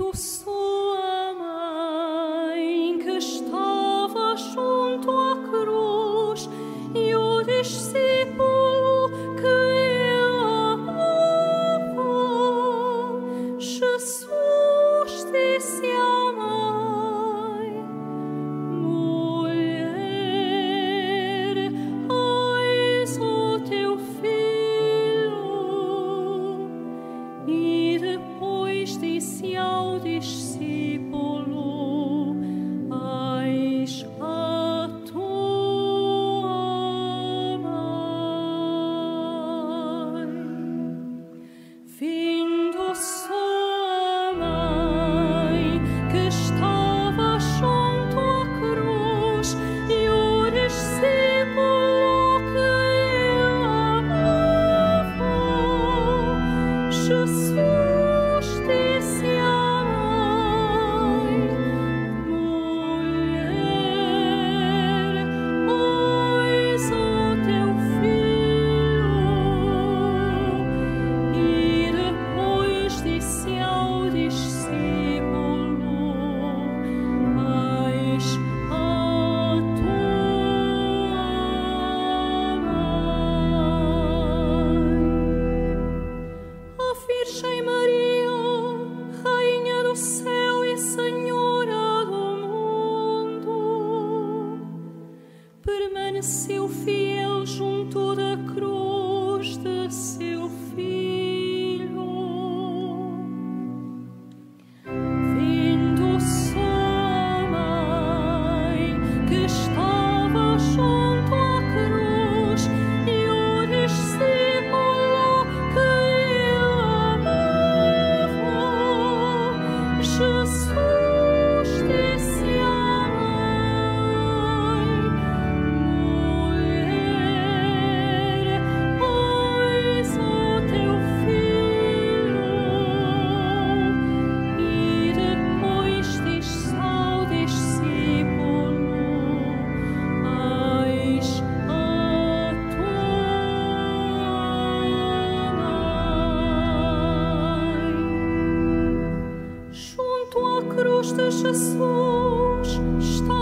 Vindo sua mãe, que estava junto à cruz, e o discípulo que ele amava, Jesus disse à mãe: mulher, eis o teu filho. E depois disse ao discípulo: eis a tua mãe. Vindo sua mãe, que estava junto à cruz, e o discípulo que ele amava, Jesus disse à mãe: mulher, eis o teu filho. E depois disse ao discípulo: eis a tua mãe. A Virgem Maria, Rainha do céu e Senhora do mundo, permaneceu fiel junto da cruz de seu filho. Vindo sua mãe, que estava junto à cruz, e o discípulo que ele amava, Jesus disse à mãe: mulher, eis o teu filho. E depois disse ao discípulo: eis a tua mãe. Junto à cruz de Jesus está